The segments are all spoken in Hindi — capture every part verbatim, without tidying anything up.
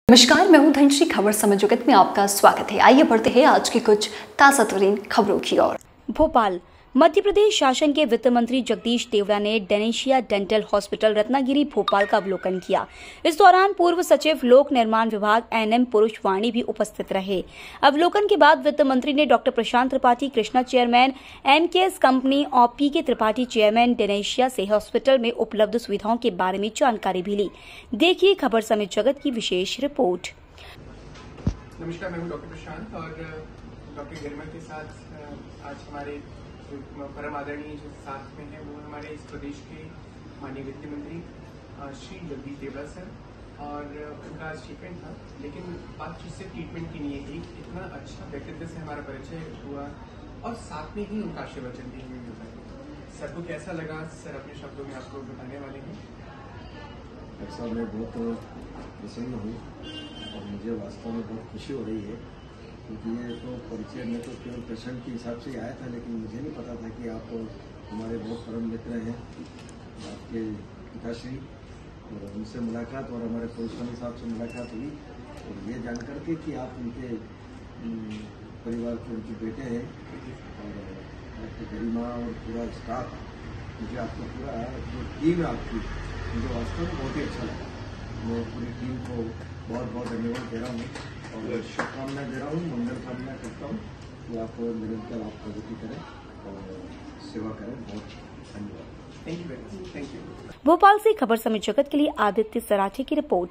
नमस्कार, मैं हूं धनश्री। खबर समय जगत में आपका स्वागत है। आइए बढ़ते हैं आज की कुछ ताजा तरीन खबरों की ओर। भोपाल मध्य प्रदेश शासन के वित्त मंत्री जगदीश देवड़ा ने डेनेशिया डेंटल हॉस्पिटल रत्नागिरी भोपाल का अवलोकन किया। इस दौरान पूर्व सचिव लोक निर्माण विभाग एन एम पुरुषवाणी भी उपस्थित रहे। अवलोकन के बाद वित्त मंत्री ने doctor Prashant Tripathi Krishna chairman, N K S company और पी के त्रिपाठी चेयरमैन डेनेशिया से हॉस्पिटल में उपलब्ध सुविधाओं के बारे में जानकारी भी ली। देखिए खबर समय जगत की विशेष रिपोर्ट। नमस्कार, मैं हूं डॉक्टर प्रशांत और डॉक्टर गरिमा के साथ आज हमारे परम आदरणीय जो साथ में है वो हमारे इस प्रदेश के माननीय वित्त मंत्री श्री जगदीश देवड़ा सर, और उनका आज ट्रीटमेंट था। लेकिन बात जिससे ट्रीटमेंट की नहीं है, एक इतना अच्छा व्यक्तित्व से हमारा परिचय हुआ और साथ में ही उनका आशीर्वचन भी हमें मिलता है। सर को कैसा लगा, सर अपने शब्दों में आपको बताने वाले हैं। ऐसा मैं बहुत प्रसन्न हूँ और मुझे वास्तव में बहुत खुशी हो रही है, क्योंकि ये तो परिचय में तो केवल पेशेंट के हिसाब से आया था, लेकिन मुझे नहीं पता था कि आप हमारे बहुत परम मित्र हैं, आपके पिताश्री, और उनसे मुलाकात और हमारे पुरुषवाणी साहब से मुलाकात हुई और ये जानकर के कि आप उनके परिवार के उनके बेटे हैं और आपकी गरिमा और पूरा स्टाफ, मुझे आपका पूरा जो टीम है आपकी, मुझे वास्तव में बहुत ही अच्छा लगा। मैं पूरी टीम को बहुत बहुत धन्यवाद दे रहा हूँ और शुभकामना दे रहा हूँ, मंगल कामना करता हूँ कि आप निरंतर आप प्रगति करें और सेवा करें। बहुत धन्यवाद। Thank you very much. Thank you. Bhopal से खबर समय जगत के लिए आदित्य सराठे की रिपोर्ट।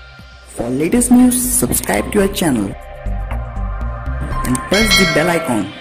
For latest news, subscribe to our channel and press the bell icon.